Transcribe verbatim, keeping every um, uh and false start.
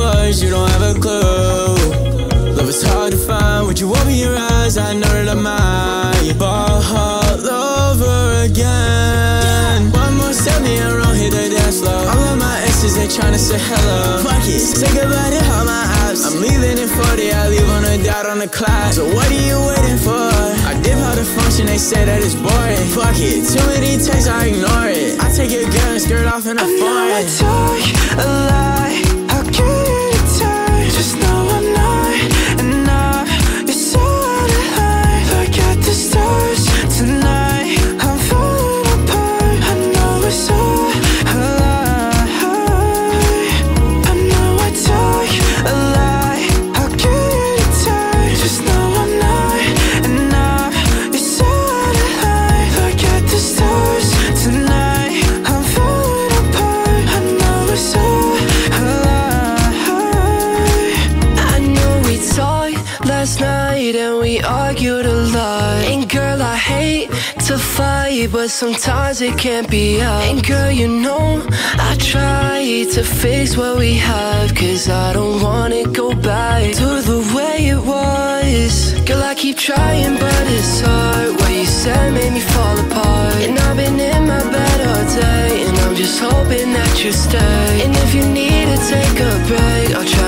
words, you don't have a clue. Love is hard to find, would you open your eyes? I know that I might fall all over again. One more step, me and wrong, hit the dance floor. All of my exes, they tryna say hello. Fuck it, say goodbye to all my apps. I'm leaving in forty, I leave on a dot on the clock. So what are you waiting for? I dip out the function, they say that it's boring. Fuck it, too many texts, I ignore it. I take your girl and skirt off in a foreign. I talk a lot, how can you tell? Just know I'm not enough. You're so out of line. Look at the stars tonight, I'm falling apart. I know it's all a lie. I know I talk a lot, how can you tell? Just know I'm not enough. You're so out of line. Look at the stars tonight, I'm falling apart. I know it's all a lie. I know we talked last night and we argued a lot. And girl, I hate to fight, but sometimes it can't be out. And girl, you know I try to fix what we have, cause I don't wanna go back to the way it was. Girl, I keep trying, but it's hard. What you said made me fall apart. And I've been in my bed all day, and I'm just hoping that you stay. And if you need to take a break, I'll try